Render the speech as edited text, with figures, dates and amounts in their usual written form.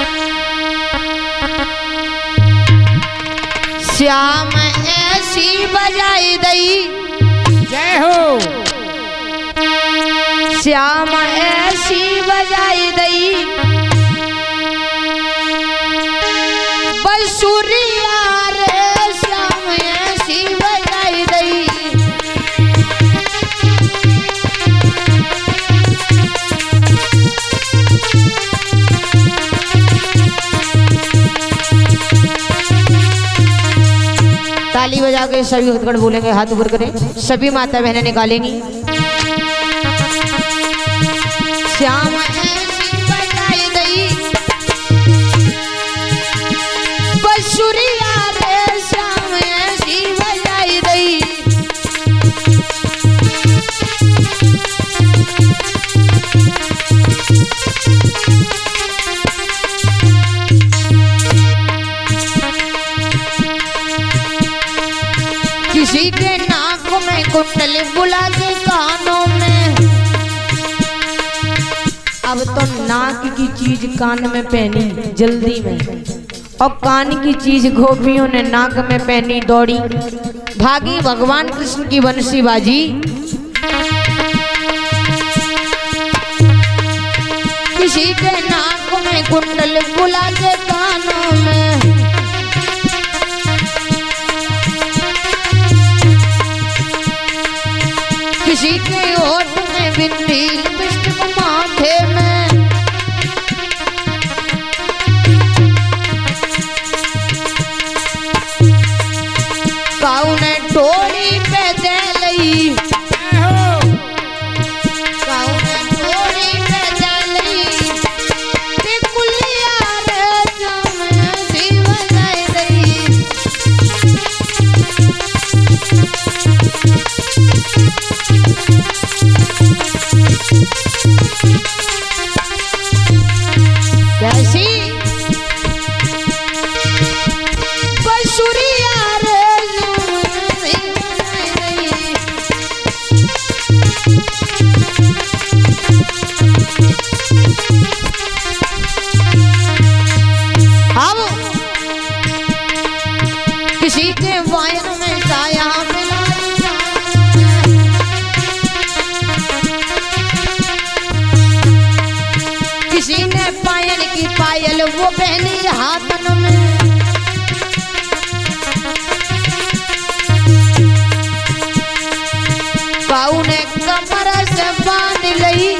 श्याम ऐसी बजाई दई, जय हो। श्याम ऐसी बजाई दई, बंसुरिया रे श्याम ऐसी बजाई दई। ताली बजा के सभी हथकड़ बोलेंगे, हाथ ऊपर करें, सभी माता बहनें निकालेंगी। श्याम ऐसी बजाई दई, बंसुरिया रे श्याम ऐसी बजाई दई। किसी के नाक में कुंडल बुला के कानों में, अब तो नाक की चीज कान में पहनी जल्दी में, और कान की चीज गोपियों ने नाक में पहनी दौड़ी, भागी भगवान कृष्ण की बंसी बाजी। किसी के नाक में कुंडल बुला के कानों में, किसी के होठ में बिंदी लिपस्टिक माथे में, काऊ ने टोरी पे दे लई, काऊ ने टोरी पे दे लई, टिकुलिया रे श्याम ऐसी बजाई दई। कैसी बंसुरिया रे अब किसी के वायर में साया मिला, किसी ने पायल की पायल वो पहनी हाथन में, काऊ ने कमर से बांध लई,